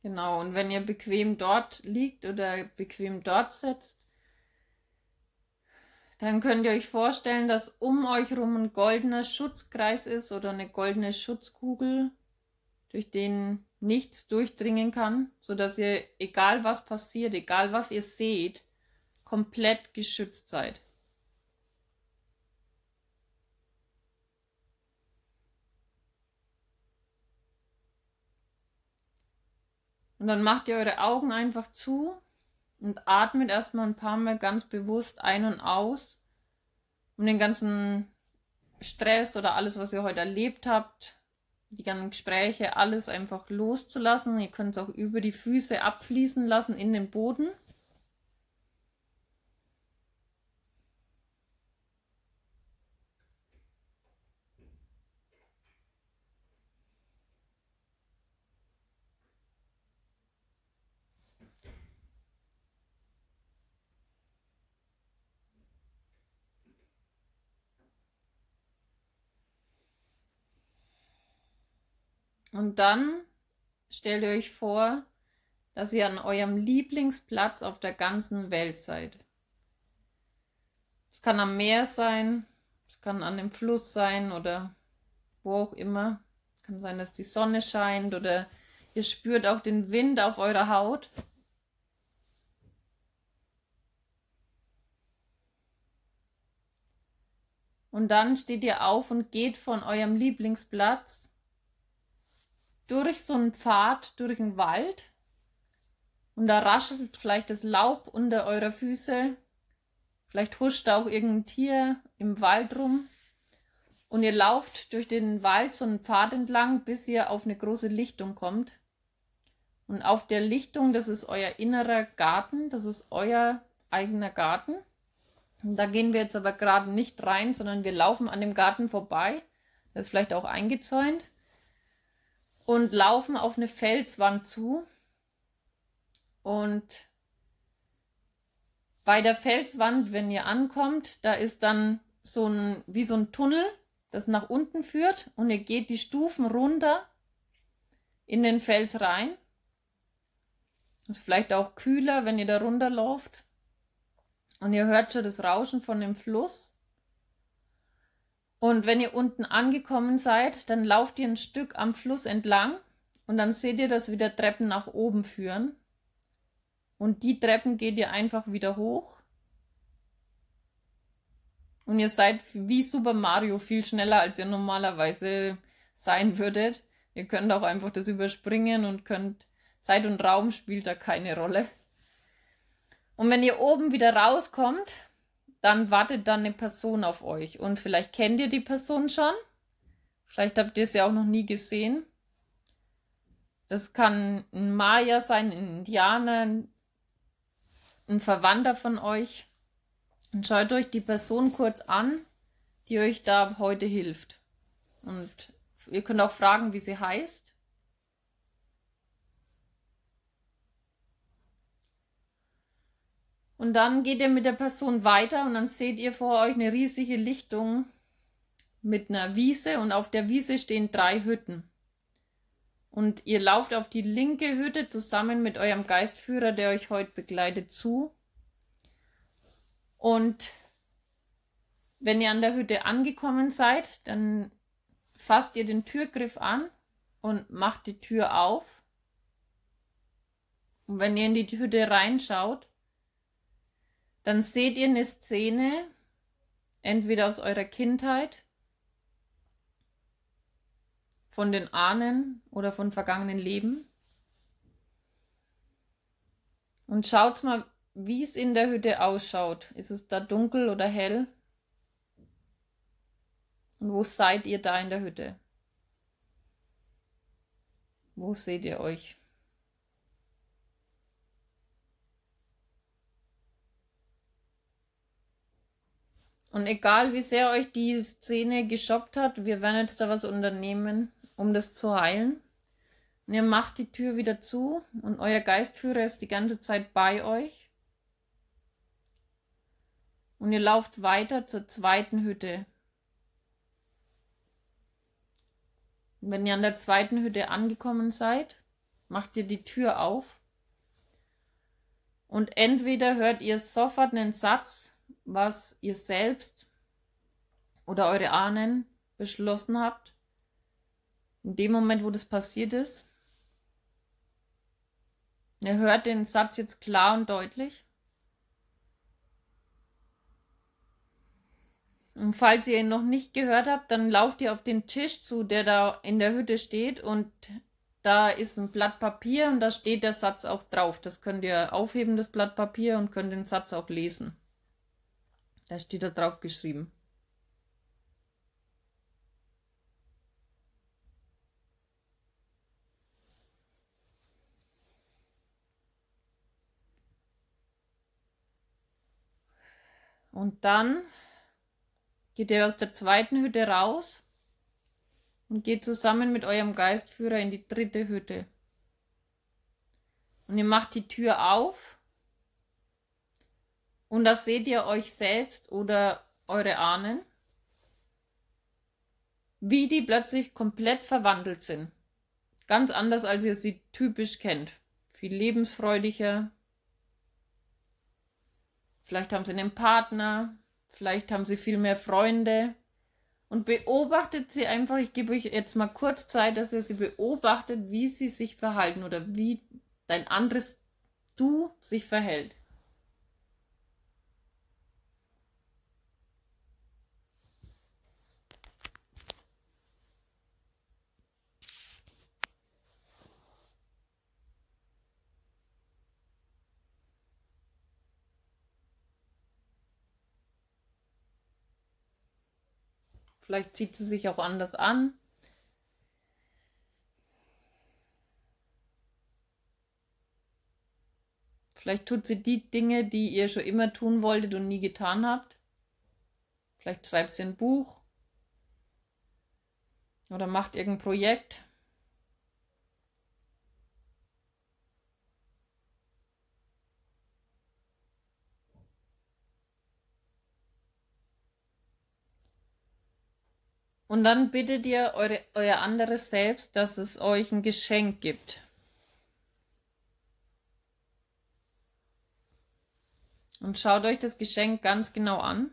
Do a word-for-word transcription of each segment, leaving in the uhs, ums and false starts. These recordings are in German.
Genau, und wenn ihr bequem dort liegt oder bequem dort sitzt, dann könnt ihr euch vorstellen, dass um euch rum ein goldener Schutzkreis ist oder eine goldene Schutzkugel, durch den nichts durchdringen kann, sodass ihr, egal was passiert, egal was ihr seht, komplett geschützt seid. Und dann macht ihr eure Augen einfach zu und atmet erstmal ein paar Mal ganz bewusst ein und aus, um den ganzen Stress oder alles, was ihr heute erlebt habt, die ganzen Gespräche, alles einfach loszulassen. Ihr könnt es auch über die Füße abfließen lassen in den Boden. Und dann stellt ihr euch vor, dass ihr an eurem Lieblingsplatz auf der ganzen Welt seid. Es kann am Meer sein, es kann an dem Fluss sein oder wo auch immer. Es kann sein, dass die Sonne scheint oder ihr spürt auch den Wind auf eurer Haut. Und dann steht ihr auf und geht von eurem Lieblingsplatz durch so einen Pfad, durch den Wald. Und da raschelt vielleicht das Laub unter eurer Füße. Vielleicht huscht auch irgendein Tier im Wald rum. Und ihr lauft durch den Wald so einen Pfad entlang, bis ihr auf eine große Lichtung kommt. Und auf der Lichtung, das ist euer innerer Garten, das ist euer eigener Garten. Und da gehen wir jetzt aber gerade nicht rein, sondern wir laufen an dem Garten vorbei. Das ist vielleicht auch eingezäunt. Und laufen auf eine Felswand zu. Und bei der Felswand, wenn ihr ankommt, da ist dann so ein, wie so ein Tunnel, das nach unten führt. Und ihr geht die Stufen runter in den Fels rein. Das ist vielleicht auch kühler, wenn ihr da runterlauft. Und ihr hört schon das Rauschen von dem Fluss. Und wenn ihr unten angekommen seid, dann lauft ihr ein Stück am Fluss entlang und dann seht ihr, dass wieder Treppen nach oben führen. Und die Treppen geht ihr einfach wieder hoch. Und ihr seid wie Super Mario viel schneller, als ihr normalerweise sein würdet. Ihr könnt auch einfach das überspringen und könnt, Zeit und Raum spielt da keine Rolle. Und wenn ihr oben wieder rauskommt, dann wartet dann eine Person auf euch. Und vielleicht kennt ihr die Person schon. Vielleicht habt ihr sie auch noch nie gesehen. Das kann ein Maya sein, ein Indianer, ein Verwandter von euch. Und schaut euch die Person kurz an, die euch da heute hilft. Und ihr könnt auch fragen, wie sie heißt. Und dann geht ihr mit der Person weiter und dann seht ihr vor euch eine riesige Lichtung mit einer Wiese und auf der Wiese stehen drei Hütten. Und ihr lauft auf die linke Hütte zusammen mit eurem Geistführer, der euch heute begleitet, zu. Und wenn ihr an der Hütte angekommen seid, dann fasst ihr den Türgriff an und macht die Tür auf. Und wenn ihr in die Hütte reinschaut, dann seht ihr eine Szene, entweder aus eurer Kindheit, von den Ahnen oder von vergangenen Leben. Und schaut mal, wie es in der Hütte ausschaut. Ist es da dunkel oder hell? Und wo seid ihr da in der Hütte? Wo seht ihr euch? Und egal wie sehr euch die Szene geschockt hat, wir werden jetzt da was unternehmen, um das zu heilen. Und ihr macht die Tür wieder zu und euer Geistführer ist die ganze Zeit bei euch. Und ihr lauft weiter zur zweiten Hütte. Und wenn ihr an der zweiten Hütte angekommen seid, macht ihr die Tür auf und entweder hört ihr sofort einen Satz, was ihr selbst oder eure Ahnen beschlossen habt, in dem Moment, wo das passiert ist. Ihr hört den Satz jetzt klar und deutlich. Und falls ihr ihn noch nicht gehört habt, dann lauft ihr auf den Tisch zu, der da in der Hütte steht, und da ist ein Blatt Papier und da steht der Satz auch drauf. Das könnt ihr aufheben, das Blatt Papier, und könnt den Satz auch lesen. Da steht da drauf geschrieben. Und dann geht ihr aus der zweiten Hütte raus und geht zusammen mit eurem Geistführer in die dritte Hütte. Und ihr macht die Tür auf und da seht ihr euch selbst oder eure Ahnen, wie die plötzlich komplett verwandelt sind. Ganz anders, als ihr sie typisch kennt. Viel lebensfreudiger. Vielleicht haben sie einen Partner, vielleicht haben sie viel mehr Freunde. Und beobachtet sie einfach, ich gebe euch jetzt mal kurz Zeit, dass ihr sie beobachtet, wie sie sich verhalten oder wie dein anderes Du sich verhält. Vielleicht zieht sie sich auch anders an. Vielleicht tut sie die Dinge, die ihr schon immer tun wolltet und nie getan habt. Vielleicht schreibt sie ein Buch oder macht irgendein Projekt. Und dann bittet ihr eure, euer anderes Selbst, dass es euch ein Geschenk gibt. Und schaut euch das Geschenk ganz genau an.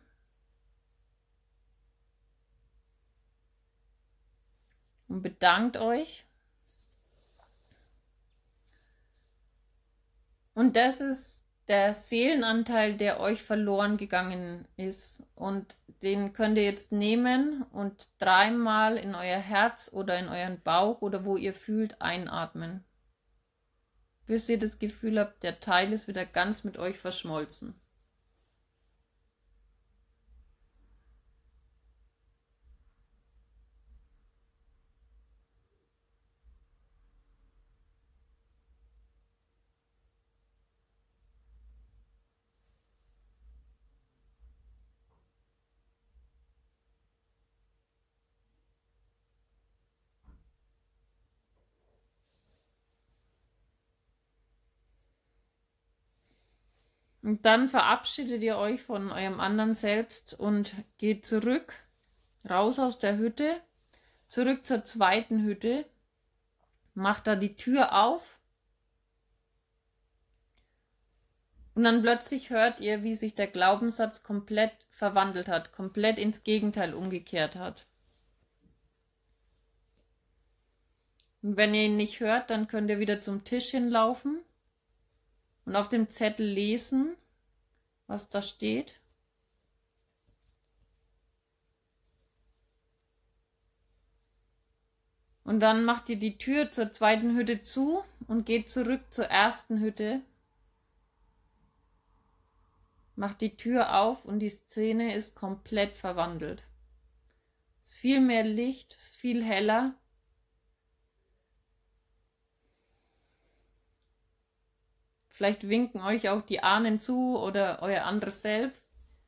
Und bedankt euch. Und das ist der Seelenanteil, der euch verloren gegangen ist. Und den könnt ihr jetzt nehmen und dreimal in euer Herz oder in euren Bauch oder wo ihr fühlt einatmen. Bis ihr das Gefühl habt, der Teil ist wieder ganz mit euch verschmolzen. Und dann verabschiedet ihr euch von eurem anderen Selbst und geht zurück, raus aus der Hütte, zurück zur zweiten Hütte, macht da die Tür auf und dann plötzlich hört ihr, wie sich der Glaubenssatz komplett verwandelt hat, komplett ins Gegenteil umgekehrt hat. Und wenn ihr ihn nicht hört, dann könnt ihr wieder zum Tisch hinlaufen und auf dem Zettel lesen, was da steht. Und dann macht ihr die Tür zur zweiten Hütte zu und geht zurück zur ersten Hütte. Macht die Tür auf und die Szene ist komplett verwandelt. Es ist viel mehr Licht, es ist viel heller. Vielleicht winken euch auch die Ahnen zu oder euer anderes Selbst.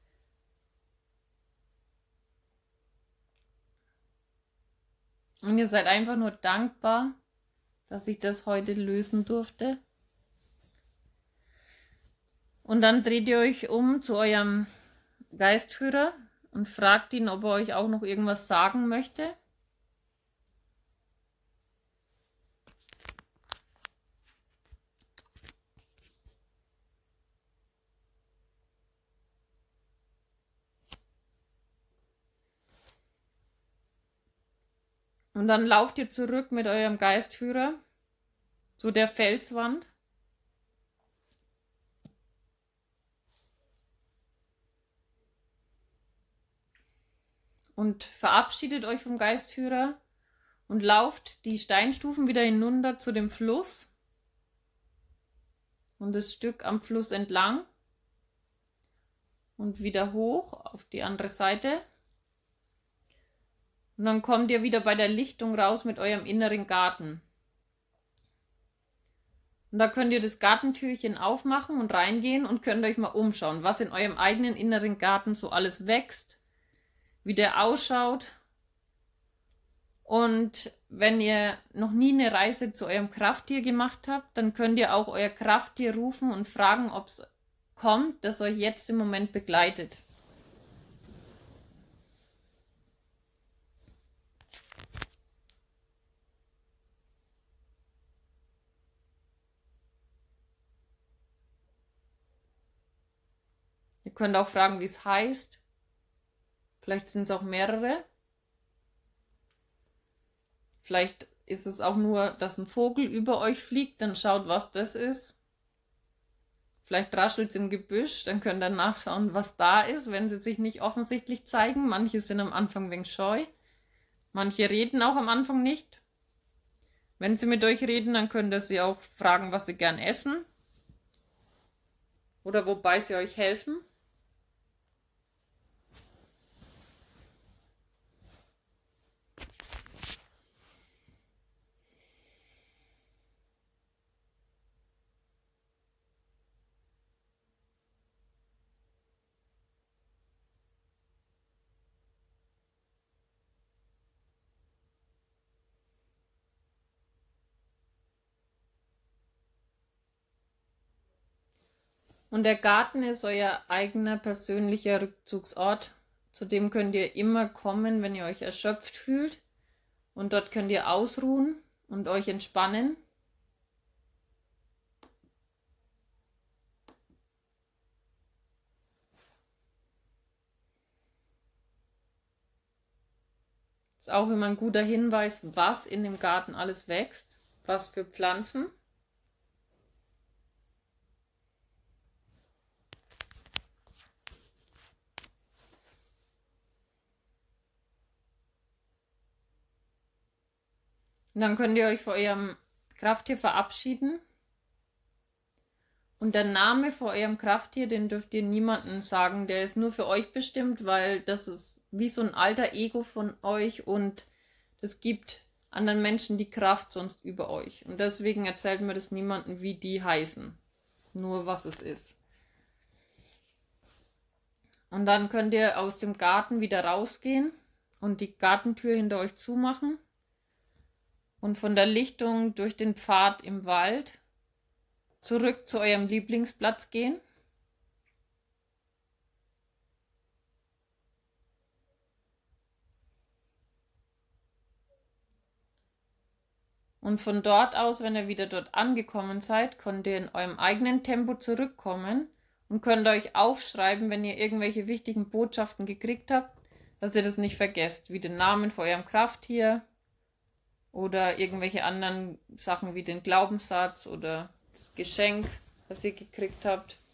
Und ihr seid einfach nur dankbar, dass ich das heute lösen durfte. Und dann dreht ihr euch um zu eurem Geistführer und fragt ihn, ob er euch auch noch irgendwas sagen möchte. Und dann lauft ihr zurück mit eurem Geistführer zu der Felswand. Und verabschiedet euch vom Geistführer und lauft die Steinstufen wieder hinunter zu dem Fluss und das Stück am Fluss entlang und wieder hoch auf die andere Seite. Und dann kommt ihr wieder bei der Lichtung raus mit eurem inneren Garten. Und da könnt ihr das Gartentürchen aufmachen und reingehen und könnt euch mal umschauen, was in eurem eigenen inneren Garten so alles wächst, wie der ausschaut. Und wenn ihr noch nie eine Reise zu eurem Krafttier gemacht habt, dann könnt ihr auch euer Krafttier rufen und fragen, ob es kommt, das euch jetzt im Moment begleitet. Ihr könnt auch fragen, wie es heißt. Vielleicht sind es auch mehrere. Vielleicht ist es auch nur, dass ein Vogel über euch fliegt, dann schaut, was das ist. Vielleicht raschelt es im Gebüsch, dann könnt ihr nachschauen, was da ist, wenn sie sich nicht offensichtlich zeigen. Manche sind am Anfang ein wenig scheu. Manche reden auch am Anfang nicht. Wenn sie mit euch reden, dann könnt ihr sie auch fragen, was sie gern essen. Oder wobei sie euch helfen. Und der Garten ist euer eigener persönlicher Rückzugsort. Zu dem könnt ihr immer kommen, wenn ihr euch erschöpft fühlt. Und dort könnt ihr ausruhen und euch entspannen. Ist auch immer ein guter Hinweis, was in dem Garten alles wächst, was für Pflanzen. Und dann könnt ihr euch vor eurem Krafttier verabschieden. Und der Name vor eurem Krafttier, den dürft ihr niemandem sagen. Der ist nur für euch bestimmt, weil das ist wie so ein alter Ego von euch und das gibt anderen Menschen die Kraft sonst über euch. Und deswegen erzählt mir das niemandem, wie die heißen. Nur was es ist. Und dann könnt ihr aus dem Garten wieder rausgehen und die Gartentür hinter euch zumachen. Und von der Lichtung durch den Pfad im Wald zurück zu eurem Lieblingsplatz gehen. Und von dort aus, wenn ihr wieder dort angekommen seid, könnt ihr in eurem eigenen Tempo zurückkommen und könnt euch aufschreiben, wenn ihr irgendwelche wichtigen Botschaften gekriegt habt, dass ihr das nicht vergesst, wie den Namen von eurem Krafttier oder irgendwelche anderen Sachen wie den Glaubenssatz oder das Geschenk, das ihr gekriegt habt.